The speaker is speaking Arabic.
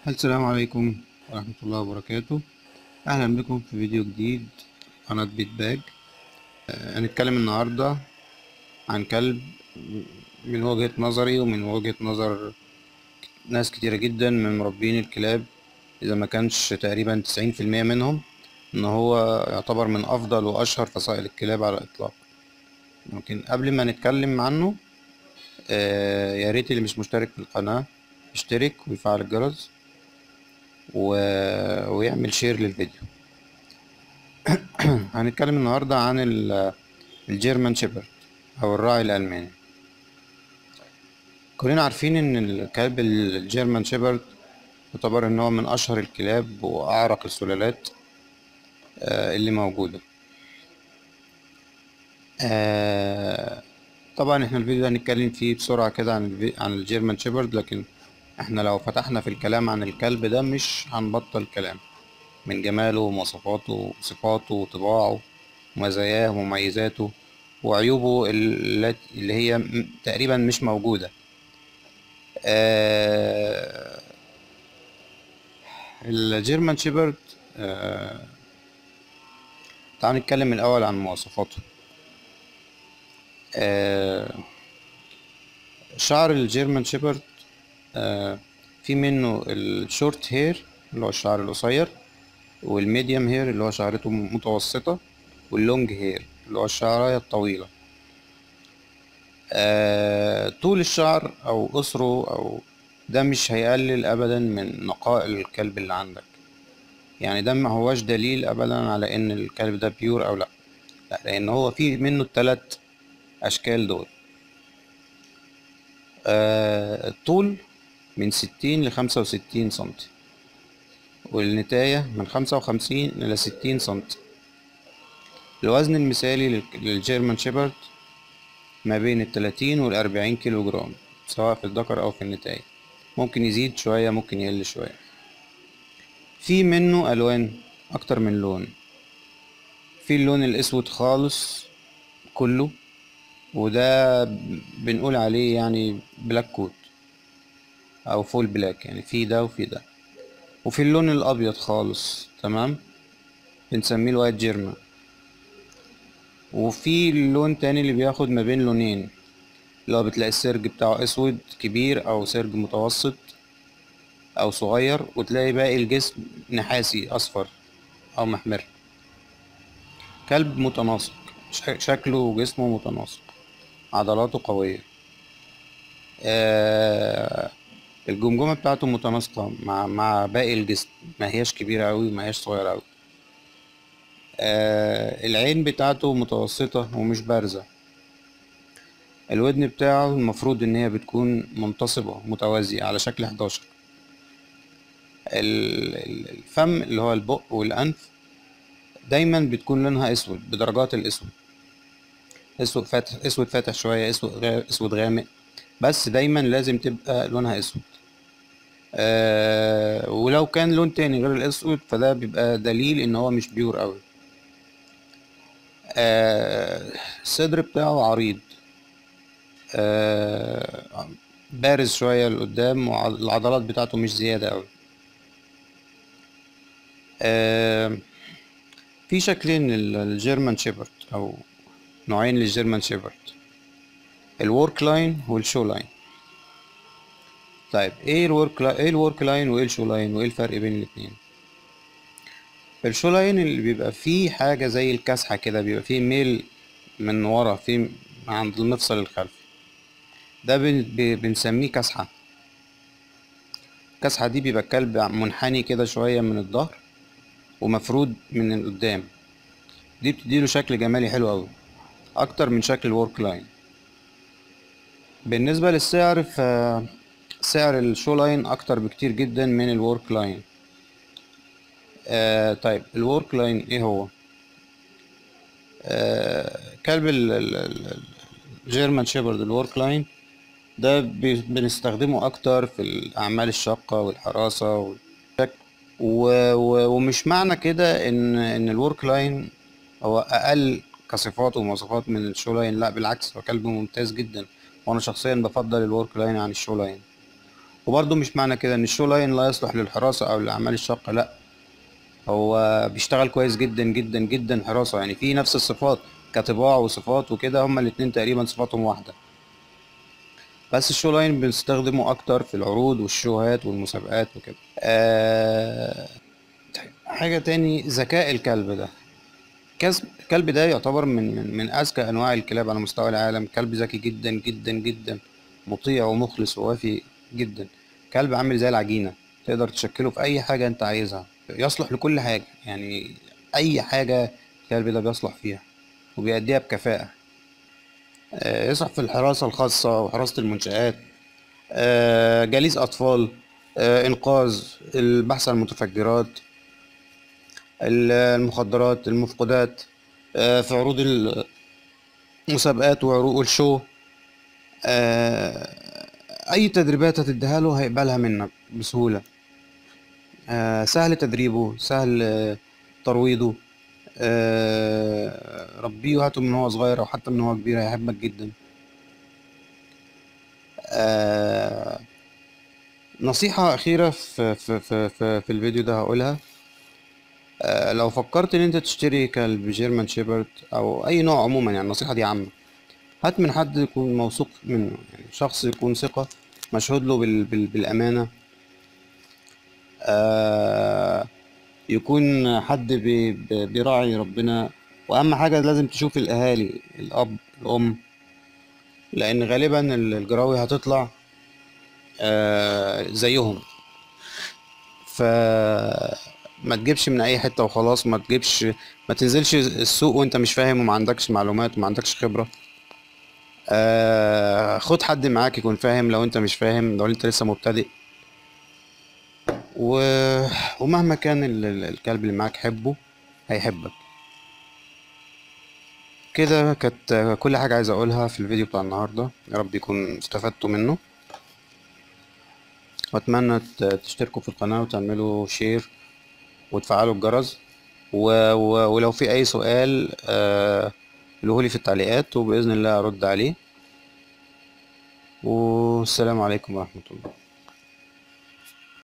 السلام عليكم ورحمة الله وبركاته. أهلا بكم في فيديو جديد قناة بيت باج. هنتكلم النهاردة عن كلب من وجهة نظري ومن وجهة نظر ناس كتيرة جدا من مربين الكلاب، إذا ما كانش تقريبا 90% منهم، إن هو يعتبر من أفضل وأشهر فصائل الكلاب على الإطلاق. لكن قبل ما نتكلم عنه يا ريت اللي مش مشترك في القناة يشترك ويفعل الجرس ويعمل شير للفيديو. هنتكلم النهاردة عن الجيرمان شيبرد أو الراعي الألماني. كلنا عارفين إن الكلب الجيرمان شيبرد يعتبر إن هو من أشهر الكلاب وأعرق السلالات اللي موجودة. طبعا احنا الفيديو ده هنتكلم فيه بسرعة كده عن الجيرمان شيبرد، لكن احنا لو فتحنا في الكلام عن الكلب ده مش هنبطل كلام، من جماله ومواصفاته وصفاته وطباعه ومزاياه ومميزاته وعيوبه اللي هي تقريبا مش موجودة. الجيرمان شيبرد، تعال نتكلم الأول عن مواصفاته. شعر الجيرمان شيبرد في منه الشورت هير اللي هو الشعر القصير، والميديوم هير اللي هو شعرته متوسطة، واللونج هير اللي هو الشعراية الطويلة. طول الشعر أو قصره أو ده مش هيقلل أبدا من نقاء الكلب اللي عندك، يعني ده ما هواش دليل أبدا على إن الكلب ده بيور أو لأ، لأن هو في منه التلات أشكال دول. الطول من 60 ل65 سنتي، والنتاية من 55 إلى 60 سنتي. الوزن المثالي للجيرمان شيبرد ما بين 30 و40 كيلو جرام، سواء في الذكر أو في النتاية. ممكن يزيد شوية ممكن يقل شوية. في منه ألوان أكتر من لون. في اللون الأسود خالص كله، وده بنقول عليه يعني بلاك كوت أو فول بلاك، يعني في ده وفي ده. وفي اللون الأبيض خالص تمام بنسميه الوايت جيرمان. وفي اللون تاني اللي بياخد ما بين لونين، اللي هو بتلاقي السرج بتاعه أسود كبير أو سرج متوسط أو صغير، وتلاقي باقي الجسم نحاسي أصفر أو محمر. كلب متناسق، شكله وجسمه متناسق، عضلاته قوية. الجمجمة بتاعته متناسقة مع باقي الجسم، ما هياش كبيرة أوي ما هياش صغيرة أوي. العين بتاعته متوسطة ومش بارزة. الودن بتاعه المفروض إن هي بتكون منتصبة متوازية على شكل 11. الفم اللي هو البق والأنف دايما بتكون لونها أسود بدرجات الأسود، أسود فاتح أسود فاتح شوية، أسود غامق، بس دايما لازم تبقى لونها أسود. ولو كان لون تاني غير الأسود فده بيبقى دليل إن هو مش بيور أوي. الصدر بتاعه عريض، بارز شوية لقدام، والعضلات بتاعته مش زيادة أوي. في شكلين للجيرمان شيبرد أو نوعين للجيرمان شيبرد، الورك لاين والشو لاين. طيب ايه الورك لاين وايه الشو لاين وايه الفرق بين الاتنين؟ الشو لاين اللي بيبقى فيه حاجة زي الكسحة كده، بيبقى فيه ميل من ورا في عند المفصل الخلفي، ده بنسميه كسحة. الكسحة دي بيبقى الكلب منحني كده شوية من الظهر ومفرود من قدام، دي بتديله شكل جمالي حلو أوي أكتر من شكل الورك لاين. بالنسبة للسعر سعر الشو لاين أكتر بكتير جدا من الورك لاين. طيب الورك لاين إيه هو؟ كلب الجيرمان شيبرد الورك لاين ده بنستخدمه أكتر في الأعمال الشاقة والحراسة ومش معنى كده إن الورك لاين هو أقل كصفات ومواصفات من الشو لاين، لا بالعكس، هو كلب ممتاز جدا، وأنا شخصيا بفضل الورك لاين عن الشو لاين. وبرضه مش معنى كده ان الشو لاين لا يصلح للحراسة او للاعمال الشاقة، لا، هو بيشتغل كويس جدا جدا جدا حراسة، يعني في نفس الصفات كطباع وصفات وكده، هما الاتنين تقريبا صفاتهم واحدة. بس الشو لاين بنستخدمه اكتر في العروض والشوهات والمسابقات وكده. حاجة تاني، ذكاء الكلب ده. الكلب ده يعتبر من اذكى انواع الكلاب على مستوى العالم. كلب ذكي جدا جدا جدا، مطيع ومخلص ووافي جدا. كلب عامل زي العجينة، تقدر تشكله في اي حاجة انت عايزها، يصلح لكل حاجة يعني. اي حاجة الكلب ده بيصلح فيها وبيأديها بكفاءة. يصلح في الحراسة الخاصة وحراسة المنشآت، جليس أطفال، إنقاذ، البحث عن المتفجرات، المخدرات، المفقودات، في عروض المسابقات وعروض الشو. آه، أي تدريبات هتديها له هيقبلها منك بسهولة. سهل تدريبه، سهل ترويضه. ربيه وهاته من هو صغير أو حتى من هو كبير هيحبك جدا. آه، نصيحة أخيرة في الفيديو ده هقولها. لو فكرت إن أنت تشتري كلب جيرمان شيبرد أو أي نوع عموما، يعني النصيحة دي عامة، هات من حد يكون موثوق منه، يعني شخص يكون ثقة، مشهود له بالأمانة. آه، يكون حد بيراعي ربنا. وأهم حاجة لازم تشوف الأهالي، الأب الأم، لأن غالبا الجراوي هتطلع زيهم. ف ما تجيبش من اي حته وخلاص، ما تنزلش السوق وانت مش فاهم وما عندكش معلومات وما عندكش خبره. خد حد معاك يكون فاهم لو انت مش فاهم، لو انت لسه مبتدئ. و... ومهما كان الكلب اللي معاك حبه هيحبك. كده كانت كل حاجه عايز اقولها في الفيديو بتاع النهارده، يا رب يكون استفدتوا منه. واتمنى تشتركوا في القناه وتعملوا شير وتفعلوا الجرس. ولو في اي سؤال قولهولي في التعليقات وبإذن الله أرد عليه. والسلام عليكم ورحمة الله.